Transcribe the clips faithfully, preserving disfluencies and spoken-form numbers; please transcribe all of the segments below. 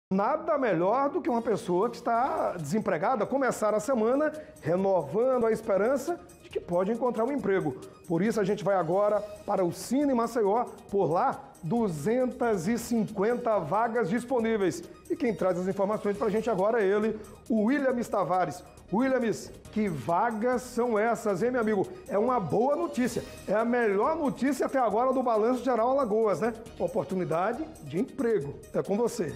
Nada melhor do que uma pessoa que está desempregada começar a semana renovando a esperança de que pode encontrar um emprego. Por isso a gente vai agora para o Cine Maceió, por lá duzentas e cinquenta vagas disponíveis. E quem traz as informações para a gente agora é ele, o Williams Tavares. Williams, que vagas são essas, hein, meu amigo? É uma boa notícia, é a melhor notícia até agora do Balanço Geral Alagoas, né? Oportunidade de emprego. É com você.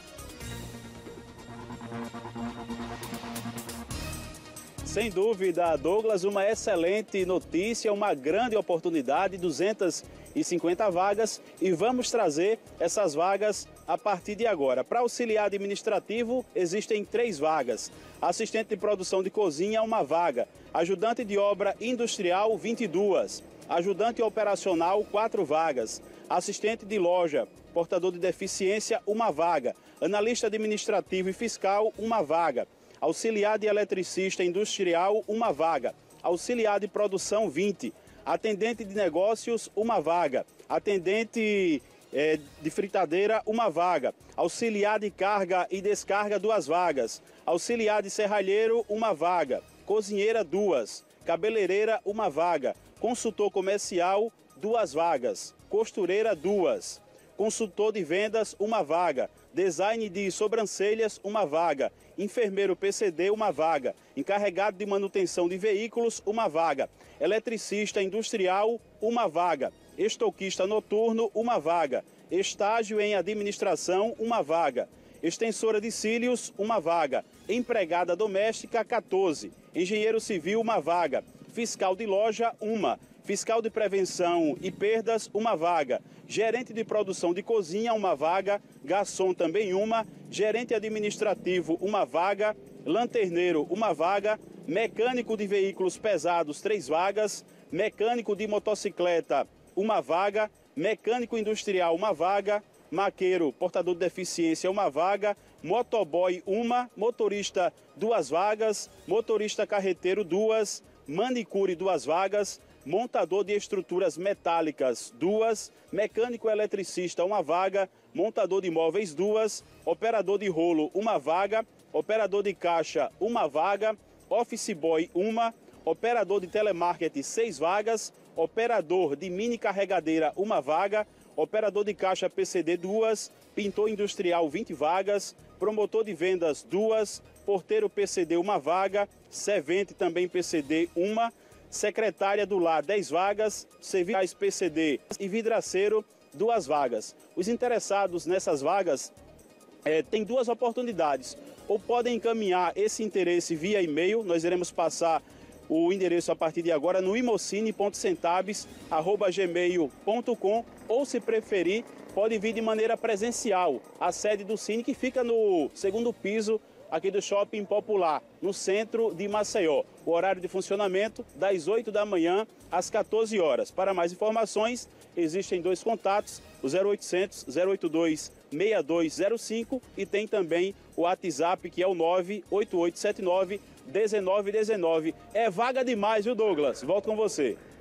Sem dúvida, Douglas, uma excelente notícia, uma grande oportunidade, duzentas e cinquenta vagas, e vamos trazer essas vagas a partir de agora. Para auxiliar administrativo, existem três vagas. Assistente de produção de cozinha, uma vaga. Ajudante de obra industrial, vinte e duas. Ajudante operacional, quatro vagas. Assistente de loja, portador de deficiência, uma vaga. Analista administrativo e fiscal, uma vaga. Auxiliar de eletricista industrial, uma vaga. Auxiliar de produção, vinte. Atendente de negócios, uma vaga. Atendente eh, de fritadeira, uma vaga. Auxiliar de carga e descarga, duas vagas. Auxiliar de serralheiro, uma vaga. Cozinheira, duas. Cabeleireira, uma vaga. Consultor comercial, duas vagas. Costureira, duas. Consultor de vendas, uma vaga. Design de sobrancelhas, uma vaga. Enfermeiro P C D, uma vaga. Encarregado de manutenção de veículos, uma vaga. Eletricista industrial, uma vaga. Estoquista noturno, uma vaga. Estágio em administração, uma vaga. Extensora de cílios, uma vaga. Empregada doméstica, quatorze. Engenheiro civil, uma vaga. Fiscal de loja, uma. Fiscal de prevenção e perdas, uma vaga. Gerente de produção de cozinha, uma vaga. Garçom, também uma. Gerente administrativo, uma vaga. Lanterneiro, uma vaga. Mecânico de veículos pesados, três vagas. Mecânico de motocicleta, uma vaga. Mecânico industrial, uma vaga. Maqueiro, portador de deficiência, uma vaga. Motoboy, uma. Motorista, duas vagas. Motorista carreteiro, duas. Manicure, duas vagas. Montador de estruturas metálicas, duas. Mecânico eletricista, uma vaga. Montador de móveis, duas. Operador de rolo, uma vaga. Operador de caixa, uma vaga. Office boy, uma. Operador de telemarketing, seis vagas. Operador de mini carregadeira, uma vaga. Operador de caixa P C D, duas. Pintor industrial, vinte vagas. Promotor de vendas, duas. Porteiro P C D, uma vaga. Servente também P C D, uma. Secretária do lar, dez vagas. Serviços P C D e vidraceiro, duas vagas. Os interessados nessas vagas é, têm duas oportunidades. Ou podem encaminhar esse interesse via e-mail, nós iremos passar o endereço a partir de agora no imocine ponto centabes arroba gmail ponto com, ou se preferir, pode vir de maneira presencial. A sede do Cine, que fica no segundo piso aqui do Shopping Popular, no centro de Maceió. O horário de funcionamento das oito da manhã às quatorze horas. Para mais informações, existem dois contatos, o zero oitocentos, zero oitenta e dois, seis dois zero cinco, e tem também o WhatsApp, que é o nove oito oito sete nove, um nove um nove. É vaga demais, viu, Douglas? Volto com você.